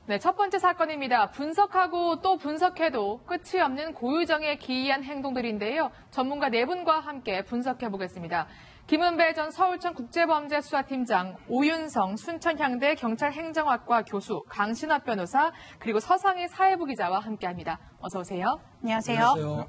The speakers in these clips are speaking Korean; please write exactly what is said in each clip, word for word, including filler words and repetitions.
네, 첫 번째 사건입니다. 분석하고 또 분석해도 끝이 없는 고유정의 기이한 행동들인데요. 전문가 네 분과 함께 분석해 보겠습니다. 김은배 전 서울청 국제범죄수사팀장, 오윤성 순천향대 경찰행정학과 교수, 강신업 변호사, 그리고 서상희 사회부 기자와 함께합니다. 어서 오세요. 안녕하세요. 안녕하세요.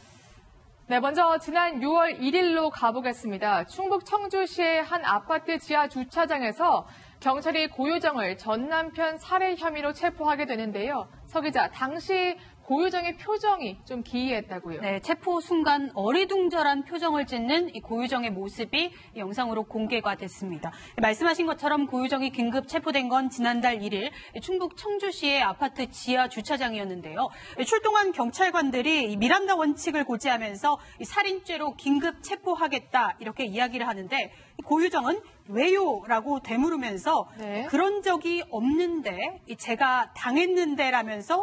네, 먼저 지난 유월 일일로 가보겠습니다. 충북 청주시의 한 아파트 지하 주차장에서 경찰이 고유정을 전 남편 살해 혐의로 체포하게 되는데요. 서 기자, 당시 고유정의 표정이 좀 기이했다고요. 네, 체포 순간 어리둥절한 표정을 짓는 이 고유정의 모습이 영상으로 공개가 됐습니다. 말씀하신 것처럼 고유정이 긴급 체포된 건 지난달 일일 충북 청주시의 아파트 지하 주차장이었는데요. 출동한 경찰관들이 미란다 원칙을 고지하면서 살인죄로 긴급 체포하겠다 이렇게 이야기를 하는데 고유정은 왜요? 라고 되물으면서 네. 그런 적이 없는데 제가 당했는데라면서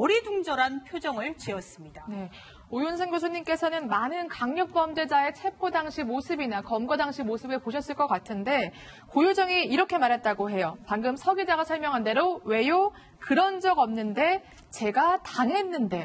어리둥절한 표정을 지었습니다. 네, 오윤성 교수님께서는 많은 강력범죄자의 체포 당시 모습이나 검거 당시 모습을 보셨을 것 같은데 고유정이 이렇게 말했다고 해요. 방금 서 기자가 설명한 대로 왜요? 그런 적 없는데 제가 당했는데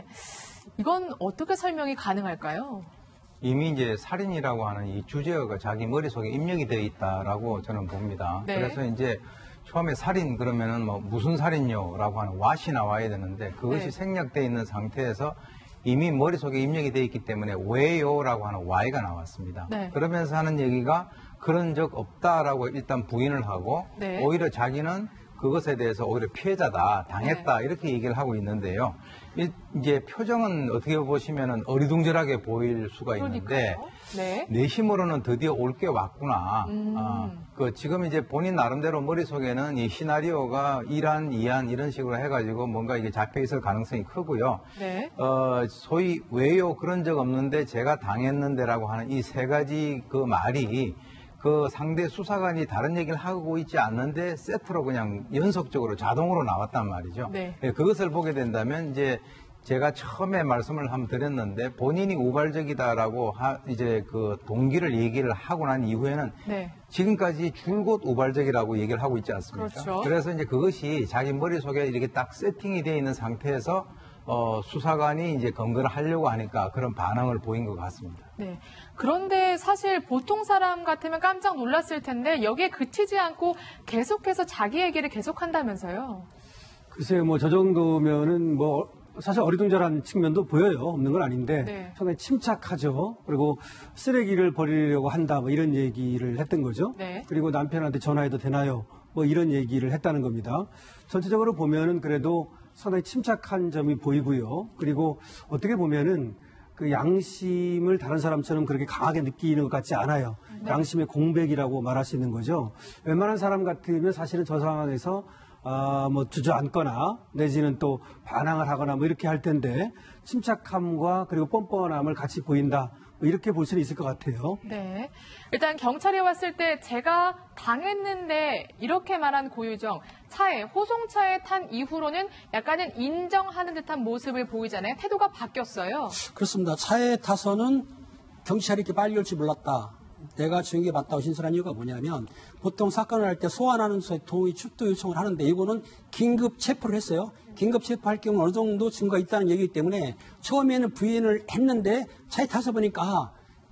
이건 어떻게 설명이 가능할까요? 이미 이제 살인이라고 하는 이 주제어가 자기 머릿속에 입력이 되어 있다라고 저는 봅니다. 네. 그래서 이제 처음에 살인 그러면은 뭐 무슨 살인요라고 하는 what이 나와야 되는데 그것이 네. 생략되어 있는 상태에서 이미 머릿속에 입력이 되어 있기 때문에 왜요라고 하는 why가 나왔습니다. 네. 그러면서 하는 얘기가 그런 적 없다라고 일단 부인을 하고 네. 오히려 자기는 그것에 대해서 오히려 피해자다, 당했다 네. 이렇게 얘기를 하고 있는데요. 일, 이제 표정은 어떻게 보시면은 어리둥절하게 보일 수가 있는데 그러니까요. 네. 내심으로는 드디어 올 게 왔구나. 음. 아, 그 지금 이제 본인 나름대로 머릿속에는 이 시나리오가 일안, 이안 이런 식으로 해가지고 뭔가 이게 잡혀 있을 가능성이 크고요. 네. 어, 소위 왜요 그런 적 없는데 제가 당했는데라고 하는 이 세 가지 그 말이 그 상대 수사관이 다른 얘기를 하고 있지 않는데 세트로 그냥 연속적으로 자동으로 나왔단 말이죠. 네. 예, 그것을 보게 된다면 이제 제가 처음에 말씀을 한번 드렸는데 본인이 우발적이다라고 하, 이제 그 동기를 얘기를 하고 난 이후에는 네. 지금까지 줄곧 우발적이라고 얘기를 하고 있지 않습니까? 그렇죠. 그래서 이제 그것이 자기 머릿속에 이렇게 딱 세팅이 되어 있는 상태에서 어, 수사관이 이제 검거를 하려고 하니까 그런 반응을 보인 것 같습니다. 네. 그런데 사실 보통 사람 같으면 깜짝 놀랐을 텐데 여기에 그치지 않고 계속해서 자기 얘기를 계속한다면서요. 글쎄요, 뭐 저 정도면은 뭐 사실 어리둥절한 측면도 보여요. 없는 건 아닌데 네. 상당히 침착하죠. 그리고 쓰레기를 버리려고 한다 뭐 이런 얘기를 했던 거죠. 네. 그리고 남편한테 전화해도 되나요? 뭐 이런 얘기를 했다는 겁니다. 전체적으로 보면은 그래도 상당히 침착한 점이 보이고요. 그리고 어떻게 보면은 그 양심을 다른 사람처럼 그렇게 강하게 느끼는 것 같지 않아요. 네. 양심의 공백이라고 말할 수 있는 거죠. 웬만한 사람 같으면 사실은 저 상황에서 아, 뭐 주저앉거나 내지는 또 반항을 하거나 뭐 이렇게 할 텐데 침착함과 그리고 뻔뻔함을 같이 보인다. 뭐 이렇게 볼 수는 있을 것 같아요. 네. 일단 경찰이 왔을 때 제가 당했는데 이렇게 말한 고유정. 차에 호송차에 탄 이후로는 약간은 인정하는 듯한 모습을 보이잖아요. 태도가 바뀌었어요. 그렇습니다. 차에 타서는 경찰이 이렇게 빨리 올 줄 몰랐다. 내가 주행에 맞다고 신설한 이유가 뭐냐면 보통 사건을 할 때 소환하는 동의 출두 요청을 하는데 이거는 긴급 체포를 했어요. 긴급 체포할 경우 어느 정도 증거가 있다는 얘기이기 때문에 처음에는 부인을 했는데 차에 타서 보니까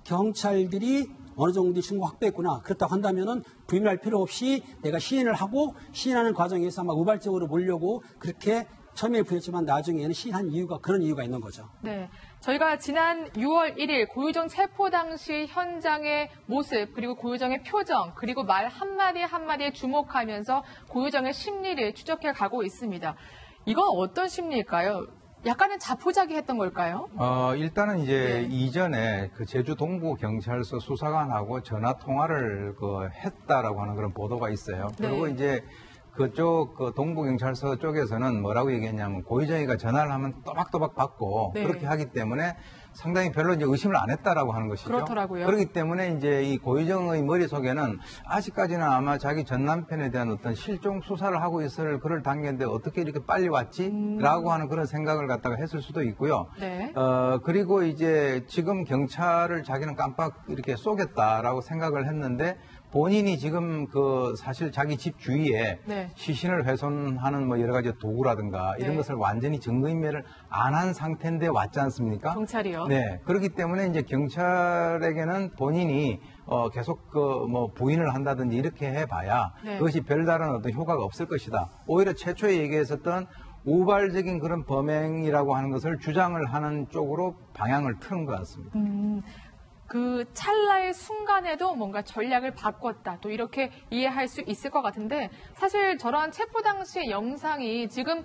경찰들이 어느 정도 증거 확보했구나. 그렇다고 한다면은 부인할 필요 없이 내가 시인을 하고 시인하는 과정에서 아마 우발적으로 몰려고 그렇게 처음에 부였지만 나중에는 시인한 이유가 그런 이유가 있는 거죠. 네. 저희가 지난 유월 일일 고유정 체포 당시 현장의 모습, 그리고 고유정의 표정, 그리고 말 한마디 한마디에 주목하면서 고유정의 심리를 추적해 가고 있습니다. 이건 어떤 심리일까요? 약간은 자포자기했던 걸까요? 어, 일단은 이제 네. 이전에 그 제주 동부 경찰서 수사관하고 전화 통화를 그 했다라고 하는 그런 보도가 있어요. 네. 그리고 이제 그쪽 그 동부경찰서 쪽에서는 뭐라고 얘기했냐면 고유정이가 전화를 하면 또박또박 받고 네. 그렇게 하기 때문에 상당히 별로 이제 의심을 안 했다라고 하는 것이죠. 그렇더라고요. 그렇기 때문에 이제 이 고유정의 머릿속에는 아직까지는 아마 자기 전 남편에 대한 어떤 실종 수사를 하고 있을 그럴 단계인데 어떻게 이렇게 빨리 왔지? 음. 라고 하는 그런 생각을 갖다가 했을 수도 있고요. 네. 어, 그리고 이제 지금 경찰을 자기는 깜빡 이렇게 쏘겠다라고 생각을 했는데 본인이 지금 그 사실 자기 집 주위에 네. 시신을 훼손하는 뭐 여러 가지 도구라든가 이런 네. 것을 완전히 증거인멸을 안 한 상태인데 왔지 않습니까? 경찰이요? 네. 그렇기 때문에 이제 경찰에게는 본인이 어, 계속 그 뭐 부인을 한다든지 이렇게 해봐야 네. 그것이 별다른 어떤 효과가 없을 것이다. 오히려 최초에 얘기했었던 우발적인 그런 범행이라고 하는 것을 주장을 하는 쪽으로 방향을 트는 것 같습니다. 음, 그 찰나의 순간에도 뭔가 전략을 바꿨다. 또 이렇게 이해할 수 있을 것 같은데 사실 저러한 체포 당시의 영상이 지금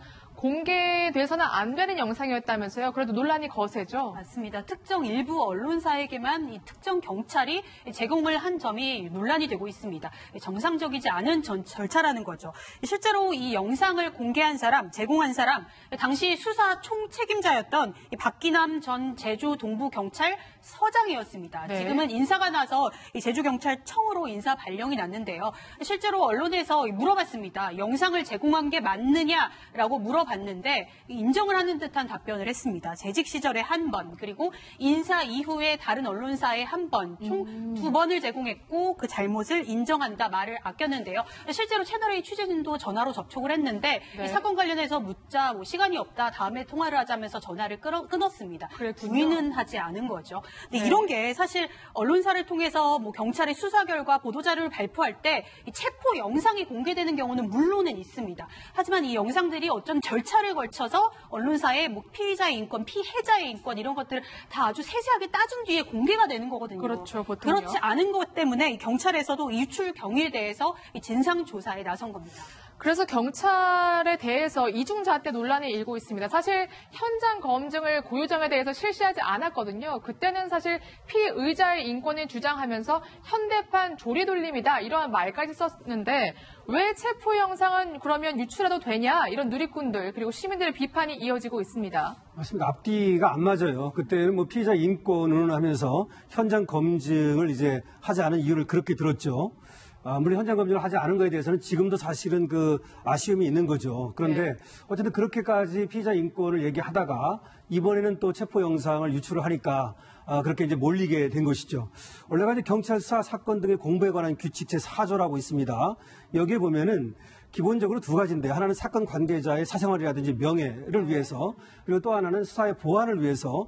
공개돼서는 안 되는 영상이었다면서요. 그래도 논란이 거세죠. 맞습니다. 특정 일부 언론사에게만 이 특정 경찰이 제공을 한 점이 논란이 되고 있습니다. 정상적이지 않은 전, 절차라는 거죠. 실제로 이 영상을 공개한 사람, 제공한 사람, 당시 수사 총책임자였던 이 박기남 전 제주 동부경찰 서장이었습니다. 네. 지금은 인사가 나서 이 제주경찰청으로 인사 발령이 났는데요. 실제로 언론에서 물어봤습니다. 영상을 제공한 게 맞느냐라고 물어봤는데 인정을 하는 듯한 답변을 했습니다. 재직 시절에 한 번, 그리고 인사 이후에 다른 언론사에 한 번, 총 두 번을 제공했고 그 잘못을 인정한다 말을 아꼈는데요. 실제로 채널A 취재진도 전화로 접촉을 했는데 네. 이 사건 관련해서 묻자 뭐 시간이 없다, 다음에 통화를 하자면서 전화를 끊어, 끊었습니다. 그랬군요. 부인은 하지 않은 거죠. 근데 네. 이런 게 사실 언론사를 통해서 뭐 경찰의 수사 결과 보도 자료를 발표할 때 이 체포 영상이 공개되는 경우는 물론은 있습니다. 하지만 이 영상들이 어떤 절차를 거쳐서 언론사의 뭐 피의자의 인권, 피해자의 인권 이런 것들을 다 아주 세세하게 따진 뒤에 공개가 되는 거거든요. 그렇죠, 보통요. 그렇지 않은 것 때문에 이 경찰에서도 이 유출 경위에 대해서 이 진상 조사에 나선 겁니다. 그래서 경찰에 대해서 이중잣대 논란이 일고 있습니다. 사실 현장 검증을 고유정에 대해서 실시하지 않았거든요. 그때는 사실 피의자의 인권을 주장하면서 현대판 조리돌림이다 이러한 말까지 썼는데 왜 체포 영상은 그러면 유출해도 되냐 이런 누리꾼들 그리고 시민들의 비판이 이어지고 있습니다. 맞습니다. 앞뒤가 안 맞아요. 그때는 뭐 피의자 인권을 하면서 현장 검증을 이제 하지 않은 이유를 그렇게 들었죠. 아, 물론 현장 검증을 하지 않은 것에 대해서는 지금도 사실은 그 아쉬움이 있는 거죠. 그런데 네. 어쨌든 그렇게까지 피의자 인권을 얘기하다가 이번에는 또 체포 영상을 유출을 하니까 아, 그렇게 이제 몰리게 된 것이죠. 원래가 이제 경찰 수사 사건 등의 공부에 관한 규칙 제사 조라고 있습니다. 여기에 보면은 기본적으로 두 가지인데 하나는 사건 관계자의 사생활이라든지 명예를 위해서 그리고 또 하나는 수사의 보안을 위해서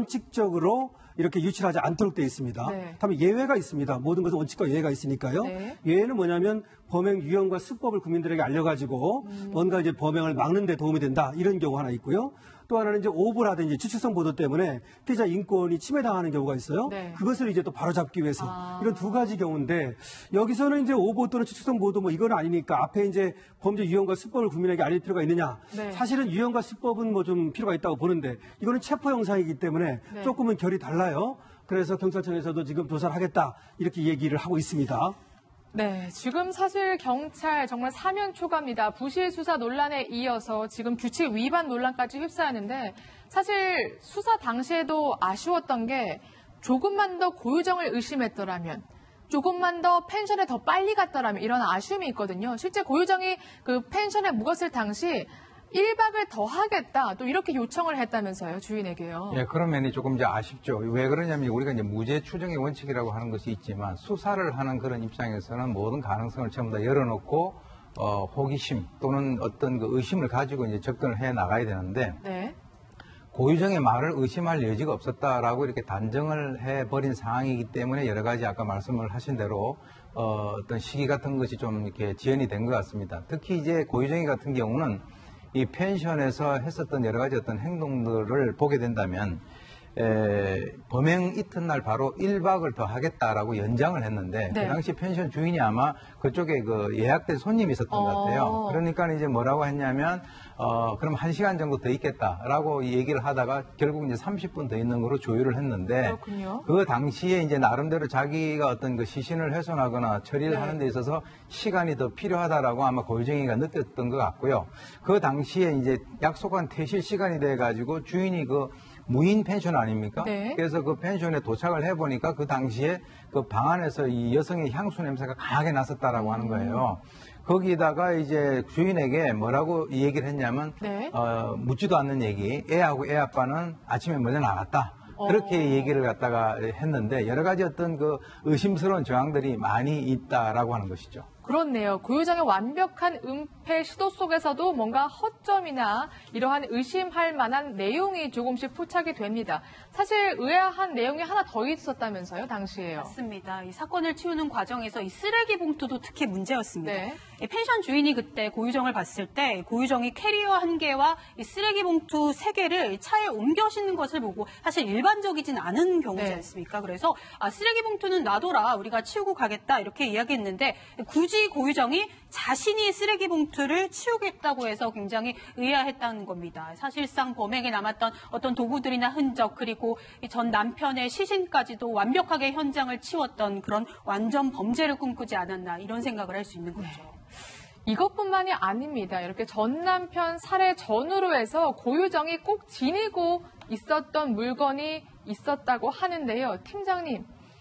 원칙적으로 이렇게 유출하지 않도록 되어 있습니다. 네. 다만 예외가 있습니다. 모든 것은 원칙과 예외가 있으니까요. 네. 예외는 뭐냐면 범행 유형과 수법을 국민들에게 알려가지고 음. 뭔가 이제 범행을 막는 데 도움이 된다. 이런 경우 하나 있고요. 또 하나는 이제 오보라든지 추측성 보도 때문에 피의자 인권이 침해당하는 경우가 있어요. 네. 그것을 이제 또 바로잡기 위해서 아. 이런 두 가지 경우인데 여기서는 이제 오보 또는 추측성 보도 뭐 이건 아니니까 앞에 이제 범죄 유형과 수법을 국민에게 알릴 필요가 있느냐. 네. 사실은 유형과 수법은 뭐 좀 필요가 있다고 보는데 이거는 체포 영상이기 때문에 네. 조금은 결이 달라요. 그래서 경찰청에서도 지금 조사를 하겠다 이렇게 얘기를 하고 있습니다. 네, 지금 사실 경찰 정말 사면 초과입니다. 부실 수사 논란에 이어서 지금 규칙 위반 논란까지 휩싸였는데 사실 수사 당시에도 아쉬웠던 게 조금만 더 고유정을 의심했더라면 조금만 더 펜션에 더 빨리 갔더라면 이런 아쉬움이 있거든요. 실제 고유정이 그 펜션에 묵었을 당시 일 박을 더 하겠다 또 이렇게 요청을 했다면서요, 주인에게요. 예, 그런 면이 조금 이제 아쉽죠. 왜 그러냐면 우리가 이제 무죄 추정의 원칙이라고 하는 것이 있지만 수사를 하는 그런 입장에서는 모든 가능성을 전부 다 열어놓고 어, 호기심 또는 어떤 그 의심을 가지고 이제 접근을 해 나가야 되는데 네. 고유정의 말을 의심할 여지가 없었다라고 이렇게 단정을 해버린 상황이기 때문에 여러 가지 아까 말씀을 하신 대로 어, 어떤 시기 같은 것이 좀 이렇게 지연이 된 것 같습니다. 특히 이제 고유정이 같은 경우는 이 펜션에서 했었던 여러 가지 어떤 행동들을 보게 된다면 에, 범행 이튿날 바로 일 박을 더 하겠다라고 연장을 했는데 네. 그 당시 펜션 주인이 아마 그쪽에 그 예약된 손님이 있었던 것 같아요. 어. 그러니까 이제 뭐라고 했냐면 어, 그럼 한 시간 정도 더 있겠다라고 얘기를 하다가 결국 이제 삼십 분 더 있는 거로 조율을 했는데 그렇군요. 그 당시에 이제 나름대로 자기가 어떤 그 시신을 훼손하거나 처리를 네. 하는 데 있어서 시간이 더 필요하다라고 아마 고유정이가 느꼈던 것 같고요. 그 당시에 이제 약속한 퇴실 시간이 돼 가지고 주인이 그 무인 펜션 아닙니까? 네. 그래서 그 펜션에 도착을 해보니까 그 당시에 그 방 안에서 이 여성의 향수 냄새가 강하게 났었다라고 하는 거예요. 거기다가 이제 주인에게 뭐라고 이 얘기를 했냐면 네. 어, 묻지도 않는 얘기. 애하고 애 아빠는 아침에 먼저 나갔다. 어. 그렇게 얘기를 갖다가 했는데 여러 가지 어떤 그 의심스러운 정황들이 많이 있다라고 하는 것이죠. 그렇네요. 고유정의 완벽한 은폐 시도 속에서도 뭔가 허점이나 이러한 의심할 만한 내용이 조금씩 포착이 됩니다. 사실 의아한 내용이 하나 더 있었다면서요, 당시에요. 맞습니다. 이 사건을 치우는 과정에서 이 쓰레기 봉투도 특히 문제였습니다. 네. 이 펜션 주인이 그때 고유정을 봤을 때 고유정이 캐리어 한 개와 이 쓰레기 봉투 세 개를 차에 옮겨 싣는 것을 보고 사실 일반적이진 않은 경우지 네. 않습니까? 그래서 아, 쓰레기 봉투는 놔둬라. 우리가 치우고 가겠다. 이렇게 이야기했는데 굳이 고유정이 자신이 쓰레기 봉투를 치우겠다고 해서 굉장히 의아했다는 겁니다. 사실상 범행에 남았던 어떤 도구들이나 흔적 그리고 이 전 남편의 시신까지도 완벽하게 현장을 치웠던 그런 완전 범죄를 꿈꾸지 않았나 이런 생각을 할 수 있는 거죠. 이것뿐만이 아닙니다. 이렇게 전 남편 살해 전후로 해서 고유정이 꼭 지니고 있었던 물건이 있었다고 하는데요. 팀장님,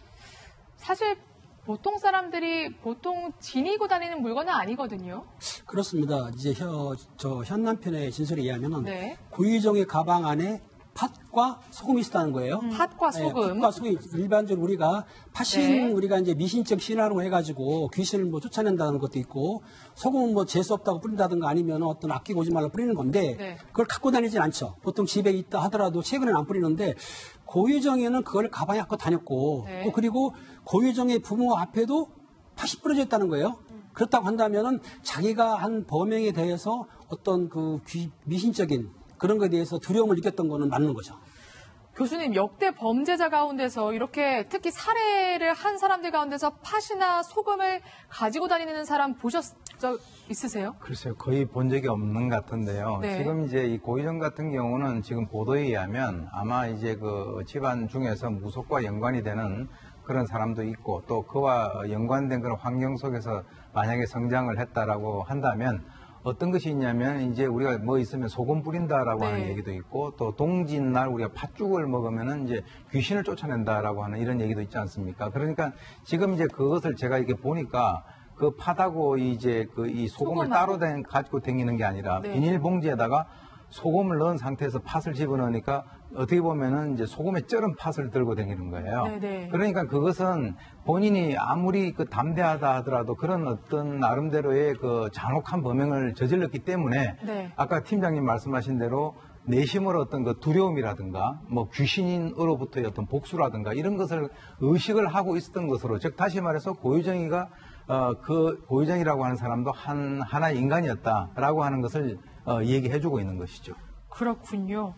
사실 보통 사람들이 보통 지니고 다니는 물건은 아니거든요. 그렇습니다. 이제 혀, 저 현 남편의 진술에 의하면은 네. 고유정의 가방 안에 팥과 소금이 있었다는 거예요. 팥과 네, 소금. 팥과 소금. 일반적으로 우리가 팥신 네. 우리가 이제 미신적 신화로 해가지고 귀신을 뭐 쫓아낸다는 것도 있고 소금은 뭐 재수 없다고 뿌린다든가 아니면 어떤 아끼고 오지 말라 뿌리는 건데 네. 그걸 갖고 다니진 않죠. 보통 집에 있다 하더라도 최근에는 안 뿌리는데 고유정에는 그걸 가방에 갖고 다녔고 네. 또 그리고 고유정의 부모 앞에도 팥이 뿌려져 있다는 거예요. 그렇다고 한다면은 자기가 한 범행에 대해서 어떤 그 귀, 미신적인 그런 것에 대해서 두려움을 느꼈던 거는 맞는 거죠. 교수님, 역대 범죄자 가운데서 이렇게 특히 살해를 한 사람들 가운데서 팥이나 소금을 가지고 다니는 사람 보셨 적 있으세요? 글쎄요, 거의 본 적이 없는 것 같은데요. 네. 지금 이제 이 고유정 같은 경우는 지금 보도에 의하면 아마 이제 그 집안 중에서 무속과 연관이 되는 그런 사람도 있고 또 그와 연관된 그런 환경 속에서 만약에 성장을 했다라고 한다면 어떤 것이 있냐면 이제 우리가 뭐 있으면 소금 뿌린다라고 네. 하는 얘기도 있고 또 동짓날 우리가 팥죽을 먹으면은 이제 귀신을 쫓아낸다라고 하는 이런 얘기도 있지 않습니까? 그러니까 지금 이제 그것을 제가 이렇게 보니까 그 팥하고 이제 그 이 소금을 소금하고. 따로 다- 가지고 다니는 게 아니라 네. 비닐봉지에다가 소금을 넣은 상태에서 팥을 집어넣으니까 어떻게 보면은 이제 소금에 쩔은 팥을 들고 다니는 거예요. 네네. 그러니까 그것은 본인이 아무리 그 담대하다 하더라도 그런 어떤 나름대로의 그 잔혹한 범행을 저질렀기 때문에 네. 아까 팀장님 말씀하신 대로 내심으로 어떤 그 두려움이라든가 뭐 귀신으로부터의 어떤 복수라든가 이런 것을 의식을 하고 있었던 것으로 즉 다시 말해서 고유정이가 어, 그 고유정이라고 하는 사람도 한 하나의 인간이었다라고 하는 것을 어, 얘기해주고 있는 것이죠. 그렇군요.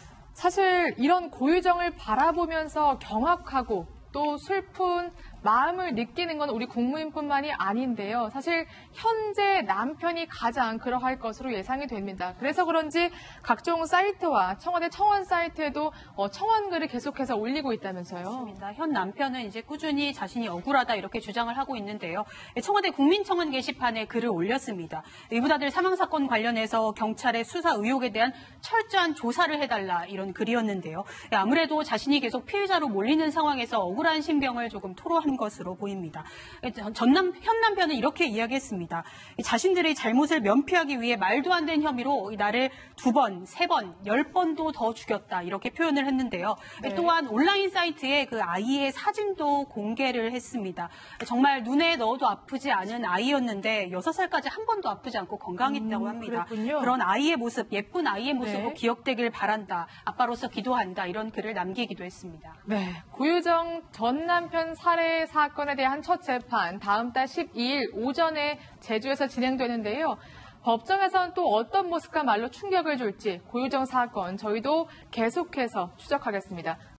사실 이런 고유정을 바라보면서 경악하고 또 슬픈 마음을 느끼는 건 우리 국민뿐만이 아닌데요. 사실 현재 남편이 가장 그러할 것으로 예상이 됩니다. 그래서 그런지 각종 사이트와 청와대 청원 사이트에도 어, 청원글을 계속해서 올리고 있다면서요. 맞습니다. 현 남편은 이제 꾸준히 자신이 억울하다 이렇게 주장을 하고 있는데요. 청와대 국민청원 게시판에 글을 올렸습니다. 이부자들 사망사건 관련해서 경찰의 수사 의혹에 대한 철저한 조사를 해달라 이런 글이었는데요. 아무래도 자신이 계속 피해자로 몰리는 상황에서 억울한 심경을 조금 토로한 것으로 보입니다. 전남, 현 남편은 이렇게 이야기했습니다. 자신들의 잘못을 면피하기 위해 말도 안 되는 혐의로 나를 두 번, 세 번, 열 번도 더 죽였다 이렇게 표현을 했는데요. 네. 또한 온라인 사이트에 그 아이의 사진도 공개를 했습니다. 정말 눈에 넣어도 아프지 않은 아이였는데 여섯 살까지 한 번도 아프지 않고 건강했다고 음, 합니다. 그랬군요. 그런 아이의 모습, 예쁜 아이의 모습으로 네. 기억되길 바란다. 아빠로서 기도한다. 이런 글을 남기기도 했습니다. 네, 고유정 전 남편 살해 사건에 대한 첫 재판 다음 달 십이 일 오전에 제주에서 진행되는데요. 법정에서는 또 어떤 모습과 말로 충격을 줄지 고유정 사건 저희도 계속해서 추적하겠습니다.